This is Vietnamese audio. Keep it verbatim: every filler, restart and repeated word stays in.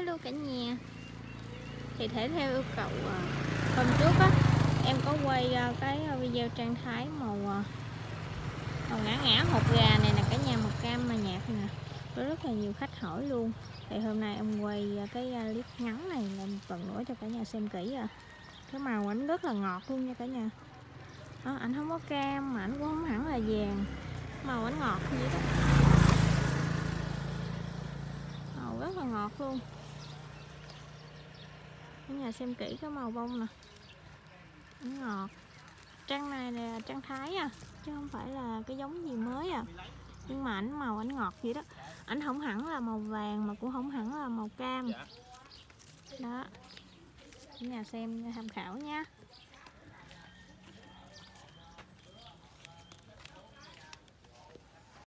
luôn cả nhà. Thì thể theo yêu cầu hôm trước á, em có quay cái video trang thái màu màu ngã ngã hột gà này nè cả nhà, màu cam mà nhạt nè, có rất là nhiều khách hỏi luôn. Thì hôm nay em quay cái clip ngắn này là một lần nữa cho cả nhà xem kỹ à. Cái màu ảnh rất là ngọt luôn nha cả nhà. Đó, ảnh không có cam mà ảnh cũng không hẳn là vàng, màu ảnh ngọt như vậy đó, màu rất là ngọt luôn. Cả nhà xem kỹ cái màu bông nè, ảnh ngọt. Trăng này là trăng thái à, chứ không phải là cái giống gì mới à. Nhưng mà ảnh màu ảnh ngọt vậy đó, ảnh không hẳn là màu vàng mà cũng không hẳn là màu cam. Đó, cả nhà xem tham khảo nha.